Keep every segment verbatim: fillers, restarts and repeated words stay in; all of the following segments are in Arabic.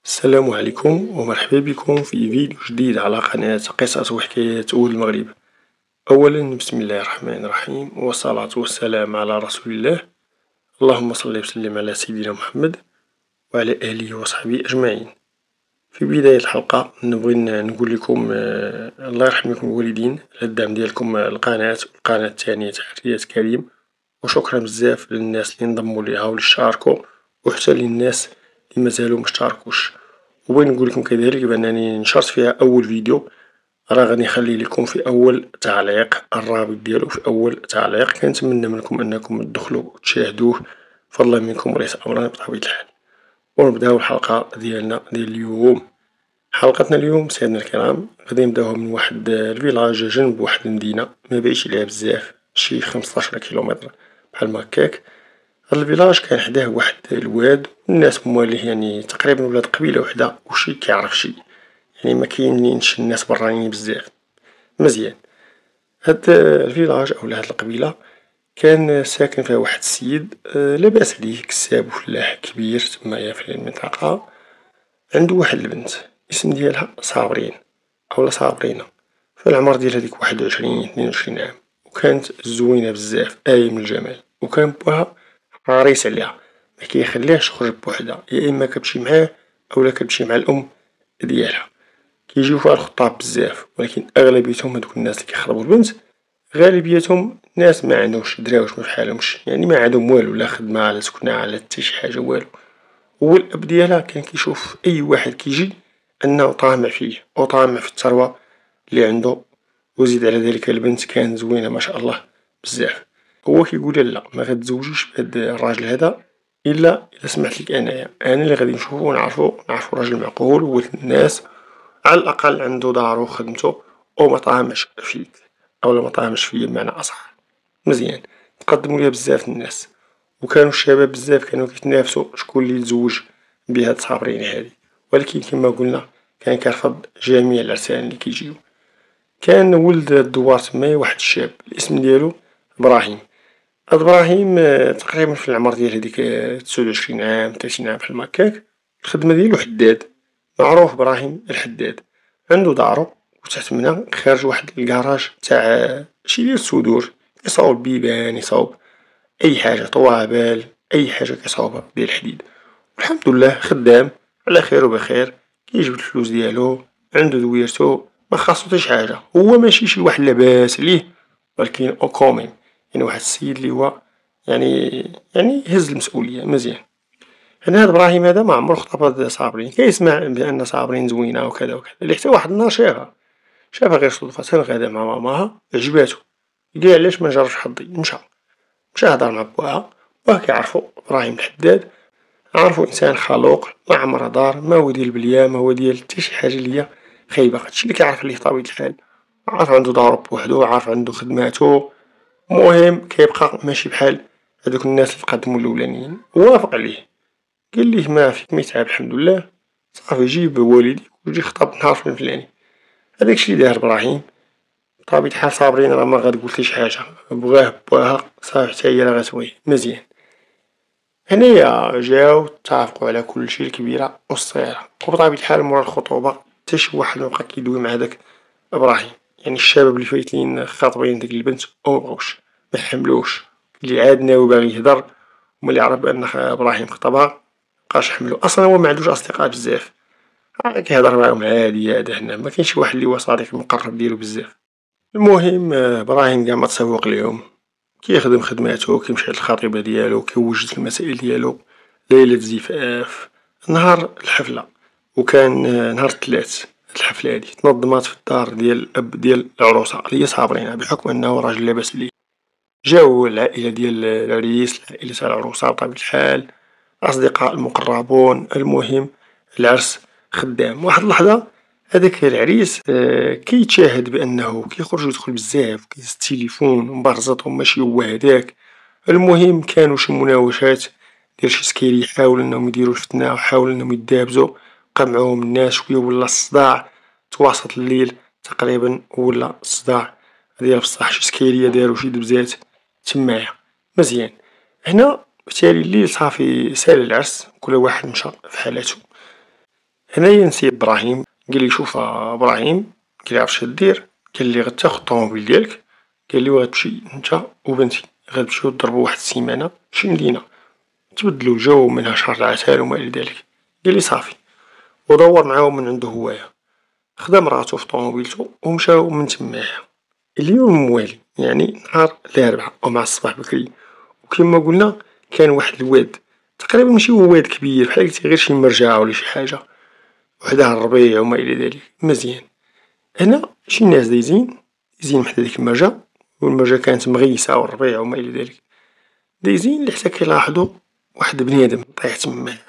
السلام عليكم ومرحبا بكم في فيديو جديد على قناة قصص وحكايات أول المغرب. أولا بسم الله الرحمن الرحيم والصلاة والسلام على رسول الله. اللهم صل وسلم على سيدنا محمد وعلى آله وصحبه أجمعين. في بداية الحلقة نبغي نقول لكم آه الله يرحم لكم الوالدين على الدعم ديالكم القناة والقناة الثانية تحريات كريم، وشكرا بزاف للناس اللي انضموا ليها واللي اشتركوا وحتى للناس اللي مازالوا مشتركوش. وبغيت نقول لكم كذلك بانني نشرت فيها اول فيديو، راه غادي نخلي لكم في اول تعليق الرابط ديالو في اول تعليق. كنتمنى منكم انكم تدخلوا وتشاهدوه فضلا منكم وليس امرا بطبيعه الحال. ونبداو الحلقه ديالنا ديال اليوم. حلقتنا اليوم سيدنا الكرام غادي نبداوها من واحد الفيلاج جنب واحد المدينه ما بعيدش عليها بزاف، شي خمسطاش كيلومتر بحال ما هكاك. هاد الفيلاج كان حداه واحد الواد، الناس مواليه يعني تقريبا ولاد قبيله وحده وشي كيعرف شي، يعني ما كاينينش الناس برانيين بزاف. مزيان، هاد الفيلاج اولا هاد القبيله كان ساكن فيها واحد السيد آه لاباس عليه كساب وفلاح كبير تمايا في المنطقه. عنده واحد البنت الاسم ديالها صابرين اولا صابرينه، فالعمر ديال هذيك واحد وعشرين اثنين وعشرين عام، وكانت زوينه بزاف آية من الجمال. وكان باها حريص عليها، ما كيخليهاش تخرج بوحدها، يا اما كتمشي معاه اولا كتمشي مع الام ديالها. كيجيو فيها الخطاب بزاف، ولكن اغلبيتهم هادوك الناس اللي كيخطبوا البنت غالبيتهم ناس ما عندهمش دراوش ما فحالهمش، يعني ما عندهم والو، لا خدمه لا سكنه لا حتى شي حاجه والو. هو الاب ديالها كان كيشوف اي واحد كيجي انه طامع فيه وطامع في الثروه اللي عنده، وزيد على ذلك البنت كانت زوينه ما شاء الله بزاف. هو كيقول لا ما غتزوجيش بهاد الراجل هذا الا الا سمحت لك انايا، انا اللي غادي نشوفو ونعرفو نعرفو راجل معقول وولد الناس، على الاقل عنده دارو وخدمتو وما طامعش فيك اولا ما طامعش فيا بمعنى اصح. مزيان، تقدموا ليا بزاف الناس وكانوا الشباب بزاف كانوا كيتنافسوا شكون اللي يتزوج بهاد صابرين هادي، ولكن كما قلنا كان كيرفض جميع العرسان اللي كيجيو. كان ولد الدوار تمايا واحد الشاب الاسم ديالو ابراهيم. هاد ابراهيم تقريبا في العمر ديال هذيك تسعود وعشرين عام ثلاثين عام بحال ما هكاك. الخدمه ديالو حداد، معروف ابراهيم الحداد. عنده دارو وتحت منها خارج واحد الكراج تاع شي ديال الصدور، يصاوب بيبان يصاوب اي حاجه طوابل اي حاجه كيصاوبها ديال الحديد. والحمد لله خدام على خير وبخير، كيجبد الفلوس ديالو، عنده دويرتو، ما خاصو حتى شي حاجه. هو ماشي شي واحد لاباس عليه، ولكن او كومين يعني واحد السيد اللي هو يعني يعني يهز المسؤوليه مزيان. هنا هاد ابراهيم هذا ما عمرو خطب هاد صابرين، كيسمع بان صابرين زوينه وكذا وكذا، اللي حتى واحد النهار شافها شافها غير صدفه غادا مع ماماها عجباتو، قال علاش ما نجربش حظي. مشى مشى هضر مع باها، باه كيعرفو ابراهيم الحداد، عرفو انسان خلوق ما عمره دار، ما هو ديال البليه ما هو ديال حتى شي حاجه اللي هي خايبه. هادشي اللي كيعرف عليه بطبيعه الحال، عارف عنده دارو بوحدو، عارف عنده خدماتو. المهم كيبقى ماشي بحال هادوك الناس اللي تقدموا الاولانيين. وافق عليه، قال ليه ما فيك ما يتعب الحمد لله، صافي جيب والديك وجي خطب نهار الفلاني. هذاك الشي اللي دار ابراهيم. بطبيعة الحال صابرين راه ما غتقول شي حاجه، بغاه باها صافي حتى هي راه غتويه. مزيان، هنايا جاو اتفقوا على كل شيء الكبيره والصغيره. وبطبيعه الحال مورا الخطوبه حتى شي واحد مبقى كيدوي مع داك ابراهيم، يعني الشباب اللي فايتين خاطبين ديك البنت ومبغوش ما حملوش، اللي عاد ناوي باغي يهدر وملي عرف بان ابراهيم خطبها مبقاش حملو. اصلا هو ما عندوش اصدقاء بزاف، كيهضر معاهم عادي هذا هنا، ما كاينش واحد اللي هو صديق مقرب ديالو بزاف. المهم ابراهيم كاع ما تسوق ليهم، كيخدم خدماتو كيمشي للخطيبه ديالو كيوجد في المسائل ديالو. ليلة الزفاف، نهار الحفله، وكان نهار الثلاث. الحفله هادي تنظمات في الدار ديال الاب ديال العروسه اللي هي صابرين، بحكم انه راجل لاباس عليه. جاو العائله ديال العريس العائله تاع العروسه بطبيعه الحال، اصدقاء المقربون. المهم العرس خدام. واحد اللحظه هذاك العريس آه كيتشاهد بانه كيخرج ويدخل بزاف، كيهز التليفون مبرزط وماشي هو هداك. المهم كانوا شي مناوشات ديال شي سكيري، يحاولوا انهم يديروا الفتنه وحاولوا انهم يدابزوا، بقى معاهم الناس شويه ولا الصداع تواسط الليل تقريبا، ولا الصداع ديال بصح شي سكيريه داروا شي دبزات تمايا. مزيان، هنا بالتالي الليل صافي سال العرس كل واحد مشى في حالته. هنايا نسي إبراهيم، قالي شوف إبراهيم، قالي عرفت شدير، قالي غتاخد الطوموبيل ديالك، قالي وغتمشي نتا وبنتي غتمشيو ضربو واحد السيمانة فشي مدينة تبدلو الجو منها شهر العسل وما إلى ذلك. قالي صافي، ودور معاهم من عندو هوايا، خدا مراتو في طوموبيلتو ومشاو من تمايا. اليوم موالي يعني نهار الأربعاء ومع الصباح بكري، وكيما قلنا كان واحد الواد تقريبا ماشي هو واد كبير بحال قلتي غير شي مرجع ولا شي حاجة، وحداه الربيع وما إلى ذلك مزيان. هنا شي ناس دايزين دايزين حدا ديك المرجع، والمرجع كانت مغيسة والربيع وما إلى ذلك، دايزين لحتى كيلاحظو واحد بنادم طايح تما،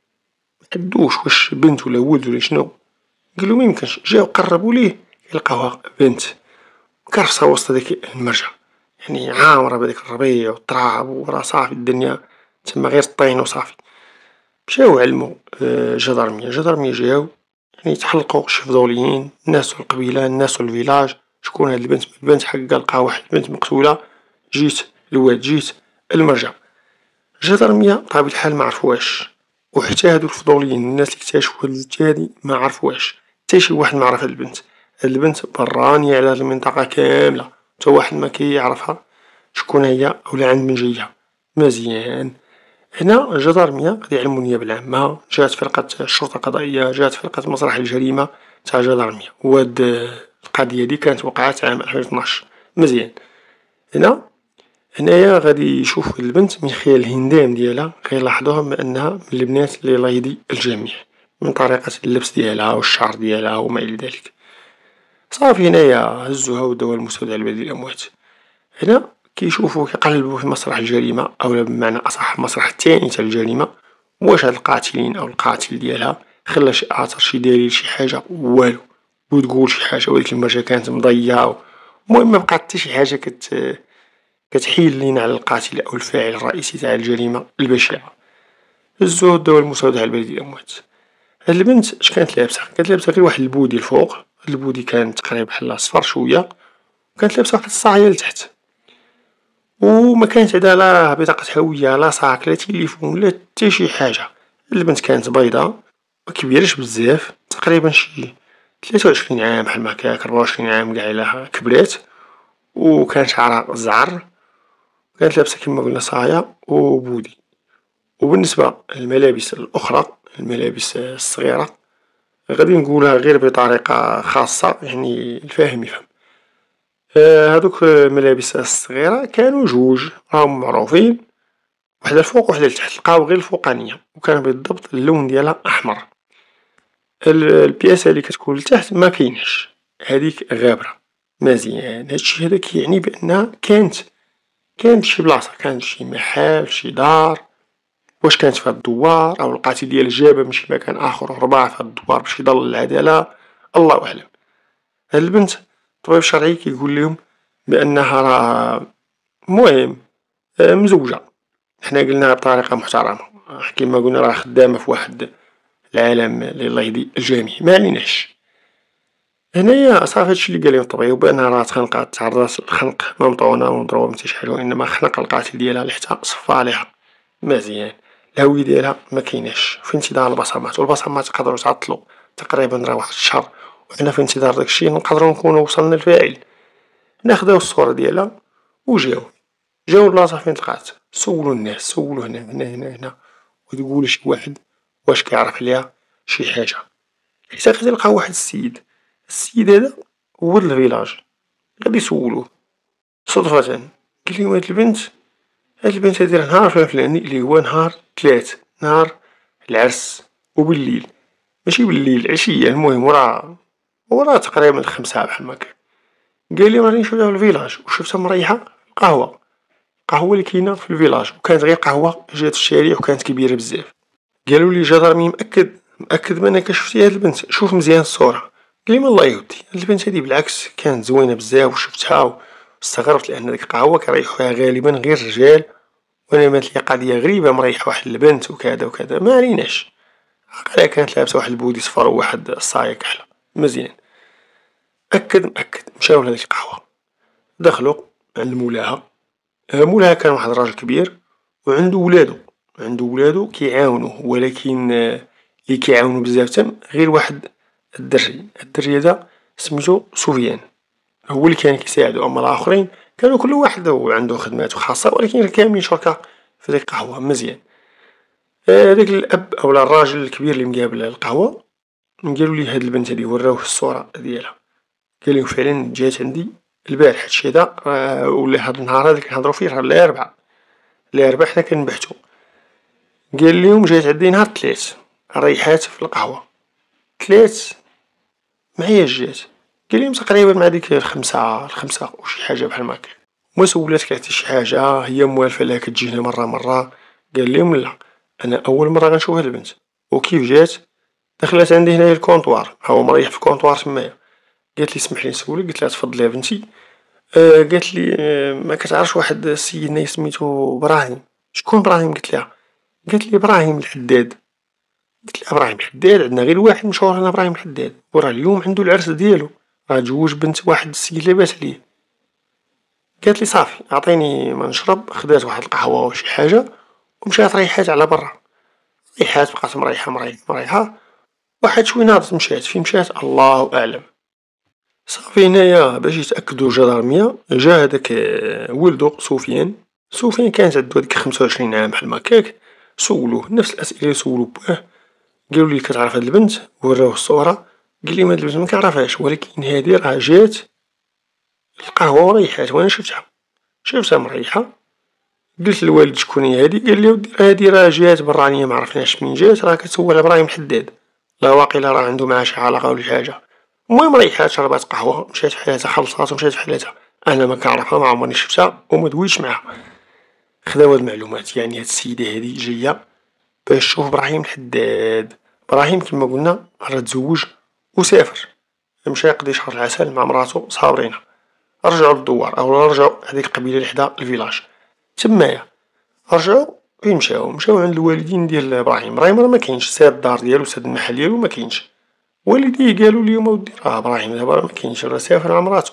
محدوش واش بنت ولا ولد ولا شنو. قالو ميمكنش، جاو قربو ليه يلقاوها بنت كرفسة وسط هداك المرجع، يعني عامرة بهداك الربيع والتراب وراه صافي الدنيا تما غير الطين وصافي. مشاو علمو جدرمية، جدرمية جاو يعني تحلقو شي فضوليين، ناس القبيلة ناس الفيلاج، شكون هاد البنت؟ البنت حقا لقاو واحد البنت مقتولة، جيت الواد جيت المرجع. جدرمية بطبيعة الحال معرفوهاش، وحتى هادو الفضوليين الناس لي اكتشفو هاد البنت هادي معرفوهاش، تا شي واحد معرف هاد البنت. هاد البنت برانية على هاد المنطقة كاملة، تا واحد مكيعرفها شكون هي ولا عند من جاية مزيان. هنا الجدرمية غادي يعلمو النيابة العامة، جات فرقة الشرطة القضائية، جات فرقة مسرح الجريمة تاع جدرمية، وهاد القضية هادي كانت وقعت عام ألفين وطناش مزيان. هنا هنايا غادي يشوف البنت من خلال الهندام ديالها، غيلاحظوها بأنها من البنات لي لايدي الجميع من طريقة اللبس ديالها والشعر ديالها وما إلى ذلك. صافي هنايا هزوها وداوها للمستودع البلدي للأموات. هنا كيشوفو كيقلبو في مسرح الجريمة، أولا بمعنى أصح المسرح الثاني تاع الجريمة، واش هاد القاتلين أو القاتل ديالها خلا شي آثر شي دليل شي حاجة، والو. وتقول شي حاجة وديك المرجع كانت مضيعة، المهم مبقات حتى شي حاجة كت كتحيل لينا على القاتل أو الفاعل الرئيسي تاع الجريمة البشعة. هزوه داوه للمستودع البلدي للأموات. هاد البنت اش كانت لابسة؟ كانت لابسة غير واحد البودي الفوق، البودي كان تقريبا بحال صفر شوية، وكانت لابسة واحد الصاعية لتحت، وما كانت عندها لا بطاقة هوية لا صاك لا تيليفون لا حتى شي حاجة. البنت كانت بيضا مكبيرش بزاف، تقريبا شي ثلاثة وعشرين عام بحال هكاك، ربعة وعشرين عام كاع إلا كبرات، وكان شعرها زعر، كانت لابسة كيما قلنا صاية وبودي. وبالنسبة للملابس الأخرى، الملابس الصغيرة، غادي نقولها غير بطريقة خاصة يعني الفاهم يفهم. هادوك الملابس الصغيرة كانوا جوج راهم معروفين، وحدة الفوق وحدة لتحت، لقاو غير الفوقانية وكان بالضبط اللون ديالها أحمر. البياسة لي كتكون لتحت مكايناش، هاديك غابرة مزيان. هادشي هدا كيعني بأنها كانت كانت فشي بلاصة، كانت فشي محل فشي دار. واش كانت في هاد الدوار أو القاتل ديالها جابها من شي مكان آخر ورباها في هاد الدوار باش يضل العدالة، الله أعلم. هاد البنت الطبيب الشرعي كيقول ليهم بأنها راه المهم مزوجة، حنا قلناها بطريقة محترمة، كيما قلنا راه خدامة في واحد العالم لي الله يهدي الجميع، معليناش. هنايا صافي هادشي لي قال ليهم الطبيب بأنها راه تخنقات، تعرضات للخنق ممطونة ومضروبة متاع شي حاجة، وإنما خنق القاتل ديالها لحتى صفى عليها مزيان. الهوية ديالها مكايناش، في انتظار البصمات، والبصمات يقدرو يتعطلو تقريبا راه واحد الشهر، وحنا في انتظار داكشي نقدرو نكونو وصلنا للفاعل. هنا خداو الصورة ديالها وجاو جاو البلاصة فين تلقات، سولو الناس، سولو هنا هنا هنا هنا، وتقول شي واحد واش كيعرف عليها شي حاجة، حتى غادي لقاو واحد السيد. السيد هذا هو الفيلاج، غادي يسولوه صدفة، قال لهم هاد البنت هاد البنت هادي راه نهار الفلاني اللي هو نهار تلات، نهار العرس، وبالليل ماشي بالليل عشية، المهم ورا ورا تقريبا الخمسة بحال هكا. قال لي راني نمشيو للفيلاج وشفتها مريحة قهوة، قهوة اللي كاينة في الفيلاج، وكانت غير قهوة جات في الشارع وكانت كبيرة بزاف. قالوا لي جدرمي مأكد مأكد بأنك شفتي هاد البنت؟ شوف مزيان الصورة. قال لي والله يا ودي هاد البنت هادي بالعكس كانت زوينة بزاف، وشفتها واستغربت لأن ديك القهوة كيريحو فيها غالبا غير الرجال، وانا بانت لي قضية غريبة مريحة واحد البنت وكذا وكذا، ما عليناش. عقلها كانت لابسة واحد البودي صفر وواحد الصاية كحلة مزيان. أكد مأكد مشاو لهاديك القهوة، دخلو عند مولاها. مولاها كان واحد الراجل كبير وعندو ولادو، عندو ولادو كيعاونوه، ولكن لي كيعاونو بزاف تم غير واحد الدري، الدري هذا سميتو سفيان، هو اللي كان كيساعدو. اما الاخرين كانوا كل واحد عندو خدماتو خاصة، ولكن كاملين شركاء في ديك القهوة مزيان. هداك الاب اولا الراجل الكبير اللي مقابل القهوة قالوا لي هاد البنت هادي، وراوه الصورة ديالها، قال لهم فعلا جات عندي البارح. هادشي هذا ولا هاد النهار هذا كنهضرو فيه نهار الاربعاء، الاربعاء حنا كنبحثو. قال لهم جات عندي نهار الثلاث، ريحات في القهوة ثلاث معايا جات. قال لهم تقريبا مع ديك الخمسة الخمسة وشي حاجة بحال هكا. ما سولاتك حتى شي حاجة، هي موالفة لها كتجي هنا مرة مرة؟ قال لهم لا، انا اول مرة غنشوف هاد البنت. وكيف جات؟ دخلت عندي هنايا الكونطوار، هو مريح في الكونطوار تمايا. قالت لي سمح لي نسولك. قلت لها تفضلي يا بنتي. آه قالت لي آه ما كتعرفش واحد السيد هنايا سميتو ابراهيم؟ شكون ابراهيم؟ قلت لها. قالت لي ابراهيم الحداد. قلت لها ابراهيم الحداد؟ عندنا غير واحد مشهور هنا ابراهيم الحداد، وراه اليوم عنده العرس ديالو، راه تزوج بنت واحد السيد لاباس عليه. قالت لي صافي عطيني ما نشرب. خدات واحد القهوة وشي حاجة ومشات ريحات على برا. ريحات بقات مريحة مريحة مريحة، واحد شوي ناضت مشات. فين مشات الله اعلم. صافي هنايا باش يتاكدو الجدارمية جا هداك ولدو سفيان. سفيان كانت عندو هاديك خمسة وعشرين عام بحال هكاك. سولوه نفس الاسئله اللي سولو باه. قالوا لي كتعرف هاد البنت؟ وراوه الصورة. قال لي هاد البنت ما كنعرفهاش، ولكن هادي راه جات القهوة وريحات وانا شفتها، شفتها مريحة. قلت للوالد شكون هي هادي؟ قال لي ودي هادي راه جات برانية ما عرفناش منين جات، راه كتسول على ابراهيم الحداد، لا واقيلا راه عندو معاه شي علاقة ولا شي حاجة. المهم ريحات شربات قهوة مشات فحالاتها، خلصات ومشات فحالاتها. انا ما كنعرفها، ما عمرني شفتها وما دويتش معاها. خداو هاد المعلومات، يعني هاد السيدة هادي جاية باش تشوف ابراهيم الحداد. ابراهيم كما قلنا راه تزوج وسافر، مشى يقضي شهر العسل مع مراتو صابرين. رجعوا للدوار او رجعوا هذيك القبيلة اللي حدا الفيلاج تمايا. رجعوا فين مشاو؟ مشاو عند الوالدين ديال ابراهيم. ابراهيم راه ما كاينش، ساد الدار ديالو ساد المحل ديالو ما كاينش. والديه قالوا لي ودي راه ابراهيم دابا راه ما كاينش، راه سافر مع مراتو،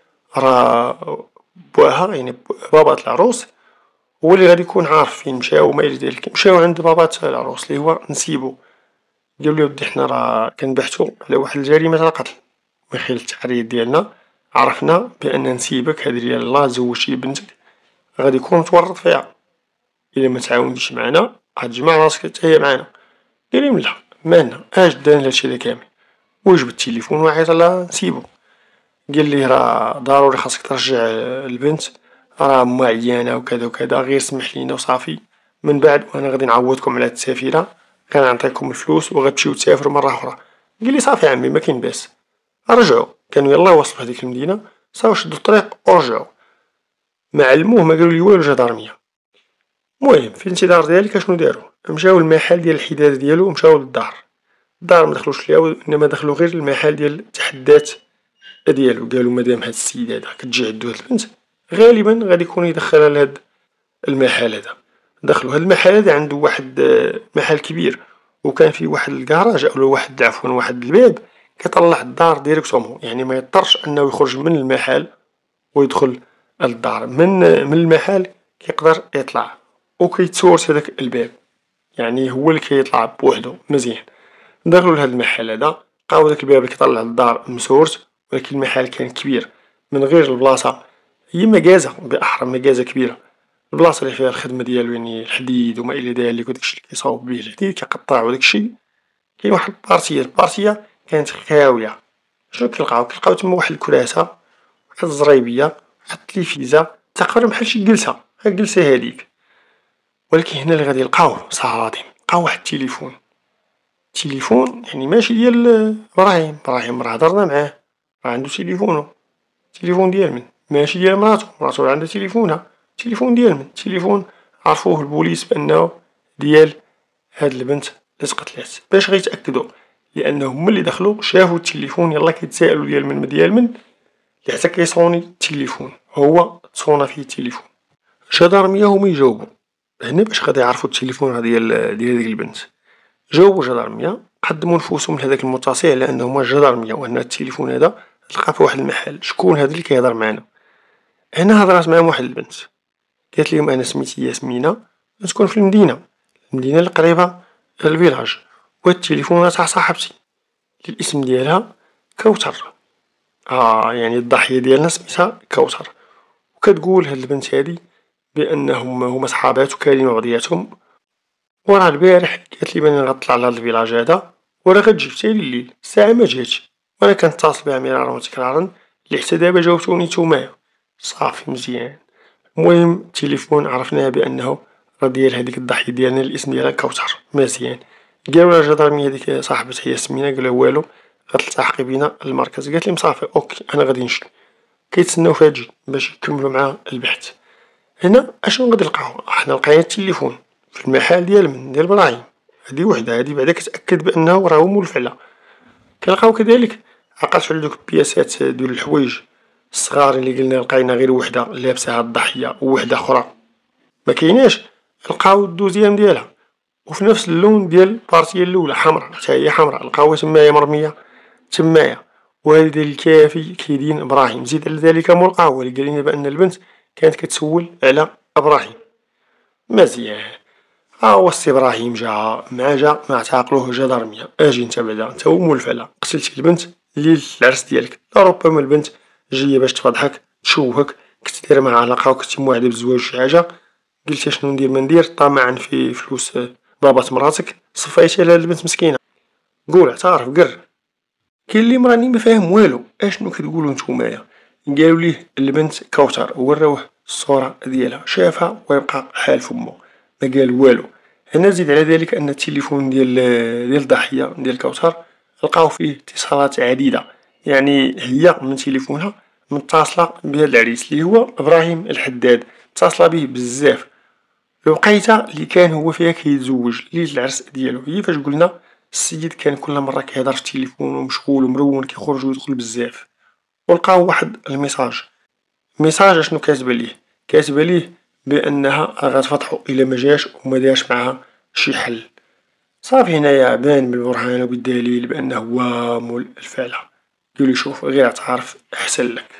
راه بواها يعني بابا العروس هو اللي غادي يكون عارف فين مشاو وما الى ذلك. مشاو عند بابا العروس اللي هو نسيبو. قالوا لي ودي حنا راه كنبحثوا على واحد الجريمة القتل، من خلال التحريات ديالنا عرفنا بان نسيبك هادي ديال الله زوجتي بنتك غادي يكون متورط فيها، الا ما تعاونيش معنا غتجمع راسك حتى هي معنا. قال لهم لا مالنا، اش داني هادشي هذا كامل؟ وجبد التليفون وعيط على نسيبو. قال لي راه ضروري خاصك ترجع البنت، راه ما عيانة وكذا وكذا، غير سمح لينا وصافي. من بعد وانا غادي نعوضكم على هاد السفينة، غنعطيكم الفلوس وغتمشيو تسافروا مرة أخرى. قال لي صافي عمي ما كاين باس. رجعوا كانوا يلاه وصلوا هاديك المدينة، صافي شدوا الطريق ورجعوا. ما علموه ما قالوا لي والو جدارمية. المهم في الانتظار ديالي اشنو داروا؟ مشاو للمحل ديال الحداد ديالو ومشاو للدار. الدار ما دخلوش ليها، انما دخلوا غير المحل ديال التحدات ديالو. قالوا مادام هاد السيد هذا كتجي عندو هاد البنت غالبا غادي يكون يدخلها لهاد المحل هذا. دخلوا هاد المحل هذا عنده واحد محل كبير، وكان فيه واحد الكراج او واحد عفوا واحد الباب كيطلع الدار ديريكتومون، يعني ما يضطرش انه يخرج من المحل ويدخل للدار. من من المحل كيقدر يطلع وكيتسورس هذاك الباب، يعني هو اللي كيطلع بوحدو مزيان. دخلوا لهاد المحل هذا لقاو داك الباب اللي كيطلع للدار مسورس، ولكن المحل كان كبير من غير البلاصة، هي مكازة بأحرى مكازة كبيرة. البلاصة اللي فيها الخدمة ديالو يعني الحديد وما إلى ذلك، وداكشي اللي كيصاوب بيه الحديد كيقطع وداكشي. كاين واحد البارتية، البارتية كانت خاوية. شنو كنلقاو؟ كنلقاو تما واحد الكراسة، واحد الزريبية، واحد التلفيزة، تقريبا بحال شي جلسة، ها الجلسة هاديك. ولكن هنا اللي غادي نلقاو صادم، لقاو واحد التليفون. تليفون يعني ماشي ديال ابراهيم، ابراهيم راه هضرنا معاه راه عندو تليفونو. تليفون ديال من؟ ماشي ديال مراتو، مراتو راه عندها تليفونها. تليفون ديال من؟ تليفون عرفوه البوليس بانه ديال هاد البنت اللي تقتلات. باش غيتاكدوا لانه هما اللي دخلوا شافوا التليفون، يلا كيتسائلوا ديال من ديال من اللي حتى كيصوني التليفون، هو تصونا فيه التليفون. الجدارمية هما يجاوبوا هنا باش غادي يعرفوا التليفون راه ديال ديال ديك البنت. جاوبوا الجدارمية، قدموا نفوسهم لهداك المتصل على انهم هما الجدارمية وان التليفون هذا تلقى في واحد المحل. شكون هذا اللي كيهضر معنا؟ هنا هضرات معاهم واحد البنت، قالت لهم انا سميتي ياسمينة، نسكن في المدينة، المدينة القريبة للفيلاج، وهاد التليفونة تاع صاحبتي لي الاسم ديالها كوثر. اه يعني الضحية ديالنا سميتها كوثر، وكتقول هاد البنت هادي بانهم هما صحابات وكاينين وعضياتهم، وراه البارح قالت لي باني غطلع لهاد الفيلاج هذا وراه غتجي حتى الليل. الساعة ما جاتش وانا كنتصل بها مرارا وتكرارا اللي حتى دابا جاوبتوني نتومايا. صافي مزيان. المهم التليفون عرفناه بانه راه ديال هاديك الضحية ديالنا الاسم ديالها كوثر. مزيان. قالوا لها الجدرمية ديك صاحبتها ياسمينة قالوا والو غتلتحقي بينا المركز. قالت لهم صافي اوكي انا غادي نمشي. كيتسناو فيها تجي باش يكملوا معاها البحث. هنا اشنو غادي نلقاو؟ حنا لقينا التليفون في المحل ديال من ديال ابراهيم. هادي وحده هادي بعدا كتاكد بانه راه هو مول الفعله. كنلقاو كذلك عقلت على دوك البياسات ديال الحوايج الصغار اللي قلنا لقينا غير وحده لابسها الضحيه ووحده اخرى ما كايناش. لقاو الدوزيام ديالها وفي نفس اللون ديال البارتيه الاولى حمراء حتى هي حمراء. لقاوها تمايا مرميه تمايا. وهذه ديال الكافي كيدين ابراهيم. زيد على ذلك مول القهوه اللي قال لنا بان البنت كانت كتسول على ابراهيم. مزيان. ها هو السي ابراهيم جا مع جا ما تعاقلوه جدرمية. اجي انت بعدا انت هو مول الفعله قتلتي البنت ليل العرس ديالك. لربما البنت جايه باش تفضحك تشوهك. كنت دايره معها علاقه وكنتي موعده بالزواج شي حاجه قلتي شنو ندير ما ندير طامعا في فلوس بابات مراتك صفيتي على البنت مسكينه. قول اعترف قر. كاين اللي مراني ما فاهم والو اشنو كتقولوا نتومايا. قالوا ليه البنت كوثر وراوه الصوره ديالها شافها ويبقى حال فمو ما قال والو. هنا زيد على ذلك ان التليفون ديال ديال الضحيه ديال كوثر لقاو فيه اتصالات عديده. يعني هي من تليفونها متصله بهذا العريس اللي هو ابراهيم الحداد متصله به بزاف. الوقيته اللي كان هو فيها كيتزوج ليله العرس ديالو هي فاش قلنا السيد كان كل مره كيهضر في التليفون ومشغول ومرون كيخرج ويدخل بزاف. ولقاو واحد الميساج. ميساج اشنو كاتبه ليه؟ كاتبه ليه بانها غتفضحو الا ما جاش وما دارش معاها شي حل. صافي هنايا بان بالبرهان وبالدليل بانه هو مول الفعله. قالو شوف غير اعترف احسن لك.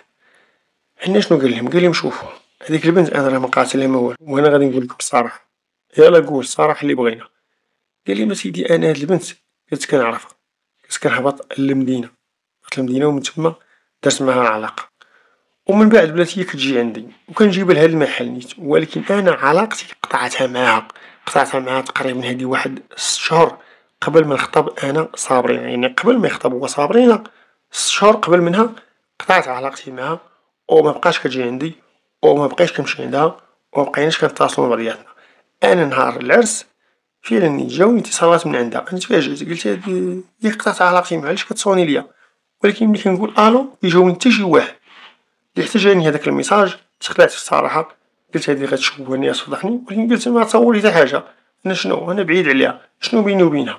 حنا شنو قال لهم؟ قال لهم شوفوا هذيك البنت انا راه ما قاتلها ما والو وانا غادي نقول لكم الصراحه. يلا قول الصراحه اللي بغينا. قال لي سيدي انا هاد البنت كنت كنعرفها كنت كنهبط للمدينه. رحت للمدينه ومن تما درت معاها علاقه ومن بعد بلات هي كتجي عندي وكنجيب لها المحل نيت. ولكن انا علاقتي قطعتها معاها قطعتها معاها تقريبا هادي واحد ست شهور قبل ما نخطب انا صابرين. يعني قبل ما يخطب هو صابرين ست شهور قبل منها قطعت علاقتي معاها وما بقاش كتجي عندي وما بقيتش كنمشي عندها وما بقيناش كنتصلوا مع بعضياتنا. انا نهار العرس فعلا جاوني اتصالات من عندها انا تفاجأت قلت هادي هي قطعت علاقتي معها علاش كتصوني ليا. ولكن ملي كنقول الو يجاوني حتى شي واحد اللي حتى جاني هذاك الميساج تخلعت في الصراحه. قلت هادي غتشوهني غتفضحني. ولكن قلت ما تصوري حتى حاجه انا شنو انا بعيد عليها شنو بيني وبينها.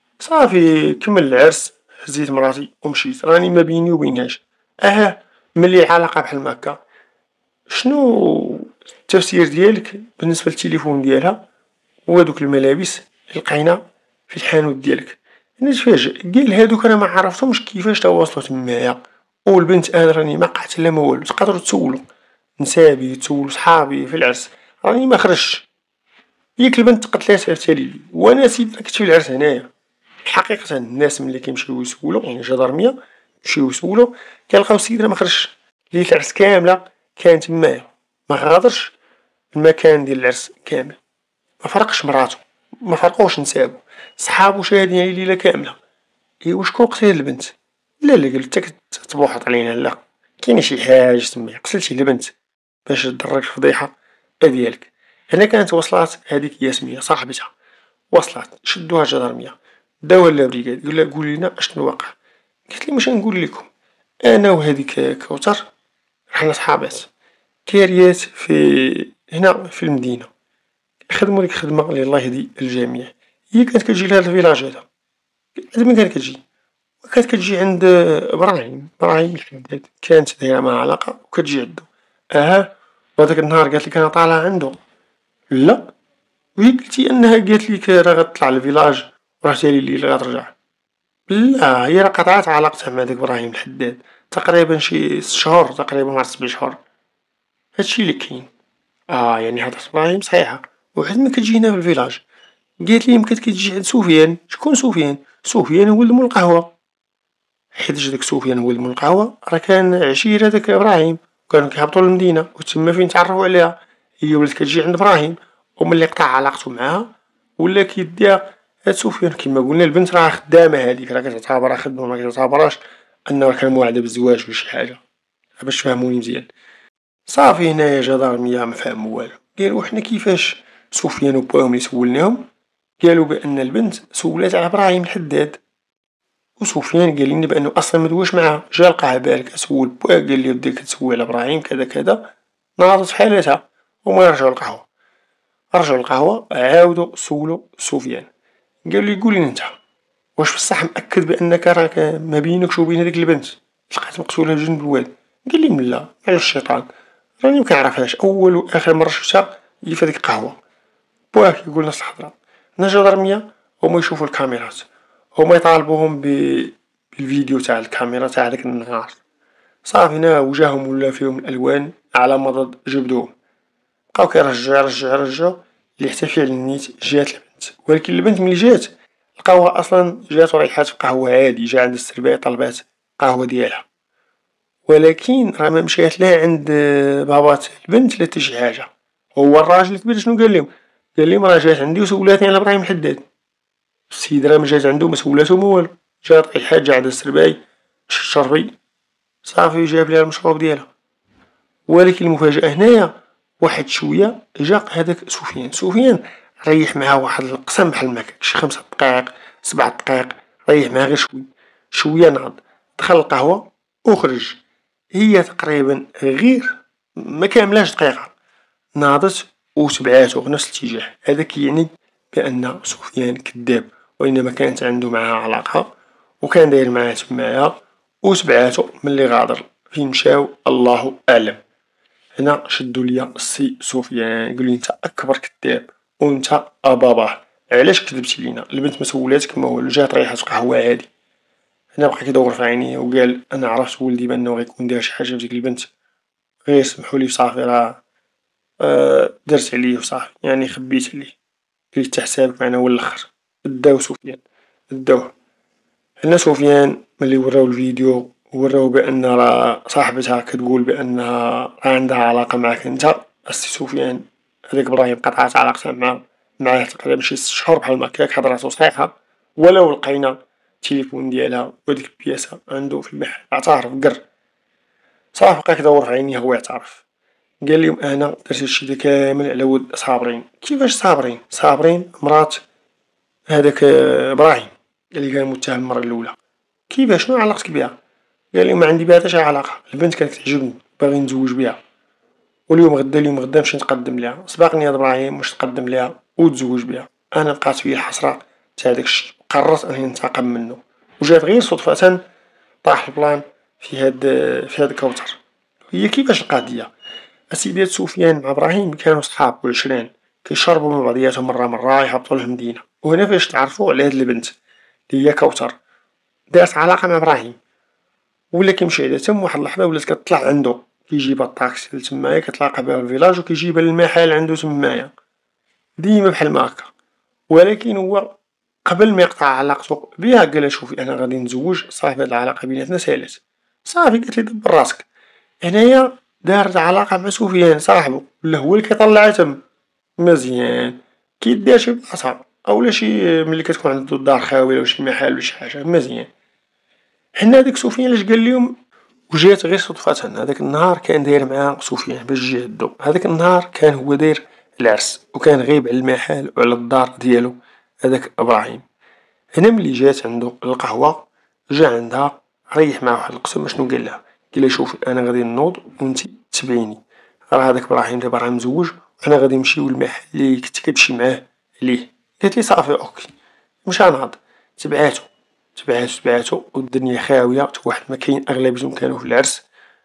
صافي كمل العرس هزيت مراتي ومشيت راني ما بيني وبينهاش. اه ملي العلاقه بحال هكا شنو التفسير ديالك بالنسبه للتليفون ديالها وهادوك الملابس اللي لقينا في الحانوت ديالك؟ انا تفاجئ قال هادوك انا ما عرفتهمش كيفاش تواصلوا تمايا. والبنت انا راني ما قعدت لا ما والو. تقدروا تسولوا نسابي تسولوا صحابي في العرس راني ما خرجتش. ياك البنت قتلاتها تالي وانا سيدنا كنت في العرس هنايا. حقيقة الناس ملي كيمشيو يسولوا يعني جدرمية يمشيو يسولوا كيلقاو السيد راه ما خرجش. ليلة العرس كاملة كان تمايا ما غادرش المكان ديال العرس كامل. ما فرقش مراتو ما فرقوش نسابو صحابو شاهدين عليه الليله كامله. ايوا شكون قتل البنت؟ لا لا قلت لك تبوحط علينا لا كاين شي حاجه تما قتلتي البنت باش تضرك الفضيحه ديالك. هنا كانت وصلات هذيك ياسمية صاحبتها وصلات شدوها جدرمية داوها لابريكاد قال لها قولي لنا اشنو واقع. قالت لي واش نقول لكم انا وهذيك كوثر رحنا صحابات كاريات في هنا في المدينه خدموا ديك الخدمه اللي الله يهدي الجميع. هي كانت كتجي لهاد الفيلاج هذا عند من كانت كتجي كانت كتجي عند ابراهيم ابراهيم الحداد كانت دايره معاه علاقه وكتجي عندو. اها وهداك النهار قالت لك انا طالعه عنده لا وهي قلتي انها قالت لك راه غتطلع للفيلاج وراه حتى الليل غترجع. لا هي راه قطعت علاقتها مع داك ابراهيم الحداد تقريبا شي ست شهور تقريبا مع سبع شهور. هادشي اللي كاين. اه يعني هاد ابراهيم صحيحه وحد ما كتجي هنا في الفيلاج قالت لي يمكن كتجي عند سفيان. شكون سفيان؟ سفيان هو ولد مول القهوة، حيت داك سفيان هو ولد مول القهوة راه كان عشيرة داك ابراهيم، كانو كيهبطو للمدينة وتما فين تعرفو عليها. هي ولات كتجي عند ابراهيم وملي قطع علاقتو معاها ولا كيديها هاد سفيان. كيما قلنا البنت راه خدامة، هاديك راه كتعتبرها خدمة مكتعتبرهاش انه راه كان موعدة بالزواج ولا شي حاجة، باش تفهموني مزيان. صافي هنايا جا دارمية مفهم والو، قالو حنا كيفاش سفيان وباهم لي سولناهم قالو بان البنت سولات على ابراهيم الحداد. وسفيان قال لنا بانه اصلا مدواش معاه، جا لقاه بالك سول باه قال لي بديك تسول على ابراهيم كذا كذا، ناضت في حالتها وما رجعوا القهوة. رجعوا القهوة عاودوا سولوا سفيان، قال لي قول لي انت واش بصح مأكد بانك راك ما بينكش وبين هذيك البنت لقات مقتولة بجنب الواد؟ قال لي ملا على الشيطان، راني مكنعرفهاش، اول واخر مرة شفتها هي في هذيك القهوة. باه كيقول نفس الهضرة. هنا جدرمية هما يشوفوا الكاميرات، هما يطالبوهم ب... بالفيديو تاع الكاميرا تاع داك النهار. صافي هنا وجههم ولا فيهم الالوان على مضض جبدوهم، بقاو كيرجعو يرجعو يرجعو اللي حتى فعلا نيت جات البنت. ولكن البنت ملي جات لقاوها اصلا جات وريحات في قهوة عادي، جا عند السرباية طلبات قهوة ديالها، ولكن راه ما مشات لا عند بابات البنت لا حتى شي حاجة. هو الراجل الكبير شنو قال لهم؟ قال لهم راه جات عندي وسولاتني على ابراهيم الحداد. السيد راه ما جات عندو ما سولاتو ما والو، جات ريحات جا عند السرباي شربي صافي جاب ليها المشروب ديالها. ولكن المفاجأة هنايا واحد شوية جا هداك سفيان. سفيان ريح معاه واحد القسم بحال مهكاك شي خمسة دقايق سبعة دقايق، ريح معاه غير شوية شوية، ناض دخل القهوة وخرج. هي تقريبا غير ما كاملاش دقيقة ناضت وتبعاتو في نفس الاتجاه. هذاك يعني بأن سفيان كذاب، وإنما كانت عندو معاه علاقة وكان داير معاه تمايا وتبعاتو. ملي غادر فين مشاو الله أعلم. هنا شدو ليا السي سفيان قالولي نتا أكبر كذاب ونتا أباباه، علاش كذبتي لينا؟ البنت ما سولاتك ما والو، جات ريحة قهوة عادي. هنا بقى كيدور في عينيه وقال أنا عرفت ولدي بأنه غيكون دار شي حاجة في ديك البنت، غير سمحولي صافي راه أه درت عليه وصافي، يعني خبيت عليه، قلت حتى حسابك معنا هو اللخر. داو سفيان داوه. هنا سفيان ملي وراو الفيديو وراو بأن راه صاحبتها كتقول بأنها راه عندها علاقة معاك انت السي سفيان. هداك ابراهيم قطعت علاقتها معاه معاه تقريبا شي ست شهور بحال هكاك، هضراتو صحيحة. ولو لقينا التليفون ديالها وديك البياسة عندو في المحل، اعترف قر. صافي بقا كيدور في عينيه هو يعترف، قال لهم انا درت هادشي دا كامل على ود صابرين. كيفاش صابرين؟ صابرين مرات هداك ابراهيم اللي كان متهم المرة الاولى. كيفاش شنو علاقتك بها؟ قال لهم ما عندي بها حتى شي علاقة، البنت كانت تعجبني باغي نتزوج بها، واليوم غدا اليوم غدا نمشي نتقدم ليها. سبقني هاد ابراهيم باش نتقدم ليها وتزوج بها. انا بقات فيا الحسرة تاع داك الشي، قررت انني ننتقم منه. وجات غير صدفة طاح البلان في هاد في هاد كوثر. هي كيفاش القضية؟ اسيدي سفيان مع ابراهيم كانوا صحاب وعشرين، كيشربوا من بعضياتهم مرة مرة يهبطوا للمدينة. وهنا فاش تعرفوا على هاد البنت اللي هي كوثر دارت علاقة مع ابراهيم، ولا كيمشي عليها تم واحد اللحظة ولات كتطلع عندو كيجيبها الطاكسي لتمايا كتلاقى بها في الفيلاج وكيجيبها للمحل عندو تمايا ديما بحال ما هكا. ولكن هو قبل ما يقطع علاقته بها قالها شوفي انا غادي نتزوج صافي، هاد العلاقة بيناتنا سالات صافي. قالت لي دبر راسك. هنايا دارت علاقة مع سفيان صاحبو ولا هو اللي كيطلعها تم. مزيان كيدير شي بلاصة اولا شي ملي كتكون عندو الدار خاوية ولا شي محل ولا شي حاجة مزيان. حنا داك سفيان لاش قال لهم وجات غير صدفة. هذاك النهار كان داير مع سفيان باش جي هدو. هذاك النهار كان هو داير العرس وكان غايب على المحل وعلى الدار ديالو هذاك ابراهيم. هنا ملي جات عندو القهوة جا عندها ريح معاه واحد القسم. شنو قال لها؟ قال لها شوفي انا غادي نوض وانتي تبعيني، راه هذاك ابراهيم دابا راه مزوج وانا غادي نمشيو للمحل اللي كنتي كتمشي معاه ليه. قالت لي صافي اوكي. مشى ناض تبعاتو تبعاتو تبعاتو والدنيا خاوية حتى واحد ما كاين، اغلبيتهم كانوا في العرس.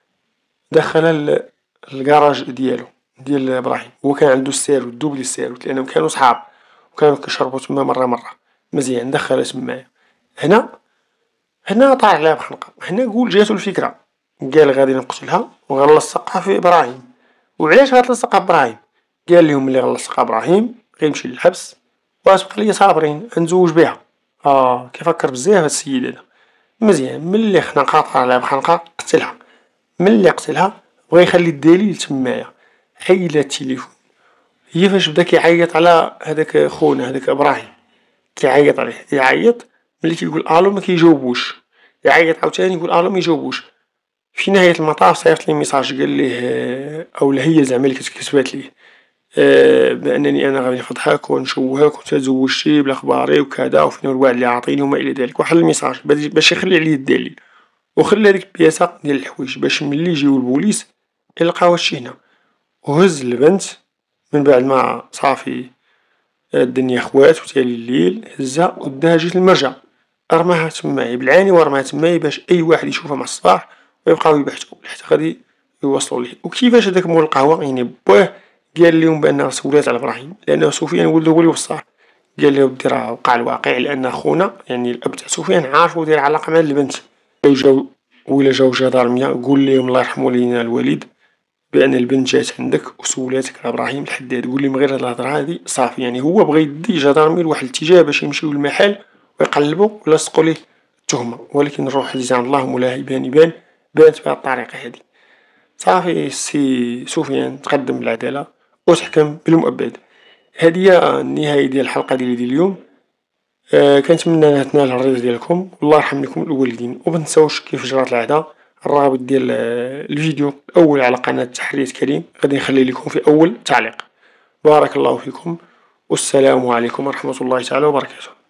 دخل للكراج ديالو ديال ابراهيم، هو كان عندو الساروت دوبلي الساروت لانهم كانوا صحاب وكانوا كيشربوا تما مرة مرة. مزيان دخلها تمايا. هنا هنا طاح عليها بحنقة. هنا قول جاتو الفكرة، قال غادي نقتلها وغنلصقها في ابراهيم. وعلاش غتلصقها ابراهيم؟ قال لهم ملي غنلصقها ابراهيم غيمشي للحبس واش بقى ليا صابرين نتزوج بها. اه كيفكر بزاف هاد السيد هذا. مزيان ملي خنقها طالع بخنقة قتلها، ملي قتلها بغا يخلي الدليل تمايا، حيد التليفون. هي فاش بدا كيعيط على هداك خونا هداك ابراهيم، كيعيط عليه يعيط، ملي كيقول الو ما كيجاوبوش، يعيط عاوتاني يقول الو ما يجاوبوش. في نهاية المطاف صيفط ليه ميساج قال ليه اولا هي زعما اللي كتبات ليه آه بانني انا غادي نفضحك ونشوهك وانت تزوجتي بلا خباري وكذا وفين الوعد اللي عاطيني وما الى ذلك، وحل الميساج باش يخلي عليه الدليل، وخلى ديك البياسة ديال الحوايج باش ملي يجيو البوليس يلقاو هادشي هنا. وهز البنت من بعد ما صافي الدنيا خوات وتالي الليل، هزها وداها جهة المرجع، رماها تمايا بالعاني ورماها تمايا باش اي واحد يشوفها مع الصباح ويبقاو يبحثو حتى غادي يوصلو ليه. وكيفاش هداك مول القهوة يعني باه قال ليهم بان سولات على ابراهيم لانه سفيان ولدو هو اللي وصاه، قال له اودي راه وقع الواقع لان خونا يعني الاب تاع سفيان عارفو داير علاقة مع البنت. جاو ولا جاو جدارمية قول ليهم الله يرحم والدينا الوالد بان البنت جات عندك وسولاتك على ابراهيم لحد هاد، قول لهم غير هاد الهضره هادي صافي. يعني هو بغا يدي جدارمي لواحد الاتجاه باش يمشيو للمحل ويقلبو ويلصقو ليه التهمة، ولكن الروح عزيزة عند الله مولاها يبان يبان، بانت بهاد الطريقة هادي. صافي السي سفيان تقدم بالعدالة وتحكم بالمؤبد. هادي هي النهاية ديال الحلقة ديالي ديال اليوم. آه كنتمنى انها تنال الرضا ديالكم والله يرحم لكم الوالدين، ومتنساوش كيف جرات العادة الرابط ديال الفيديو الاول على قناة تحرية كريم غادي نخلي لكم في اول تعليق. بارك الله فيكم والسلام عليكم ورحمة الله تعالى وبركاته.